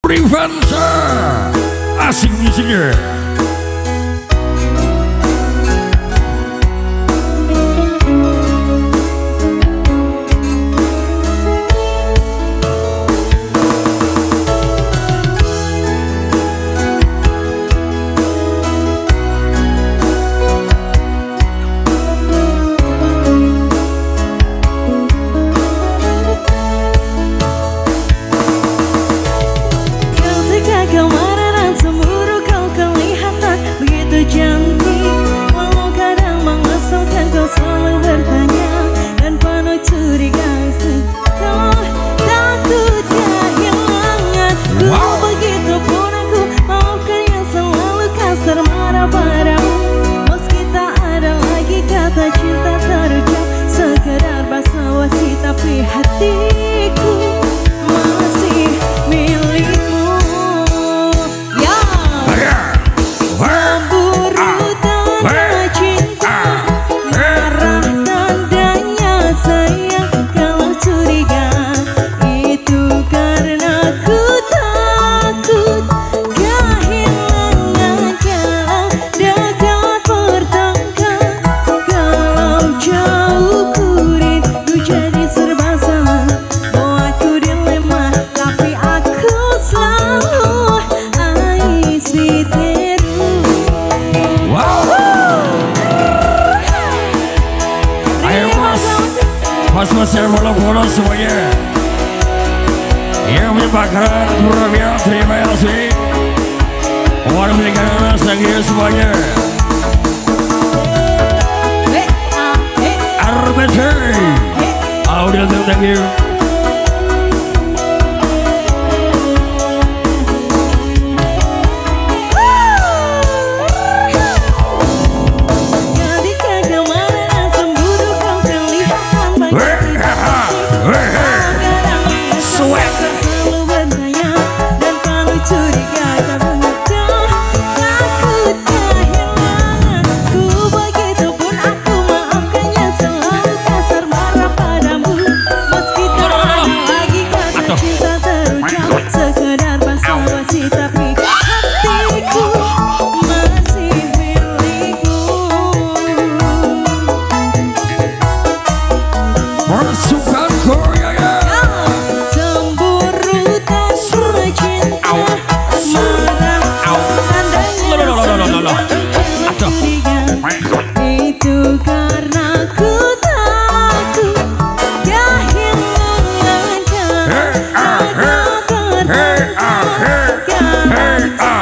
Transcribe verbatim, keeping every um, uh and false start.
Privansa asing musiknya. Tapi hatiku masih milikmu. Ya, cemburu tanda cinta, marah tandanya sayang. Kalau curiga itu karena ku takut kehilangan. Kalau dekat bertengkar, kalau jauh ku rindu jadi serba salah. Buatku dilema, tapi aku selalu isi terus. Wow. Ayo mas, mas-mas yang bola-bola semuanya, yang menyebabkan Purwia, terima kasih. Orang berikan rasa gitu semuanya. Arbiter, audio thank you. Ketika kemana cemburu kau kelihatan banyak. Sweat. Selalu bertanya dan kalau curiga kamu takut kehilangan. Ku begitupun aku maafkannya, selalu kasar marah padamu. Meski tak ada lagi kata cinta terucap, sekedar basa-basi tapi hatiku masih milikmu. Masukkan Korea ya. Cemburu tanda cinta, marah tandanya curiga. Itu karena ku takut kehilangan. Kalau dekat bertengkar,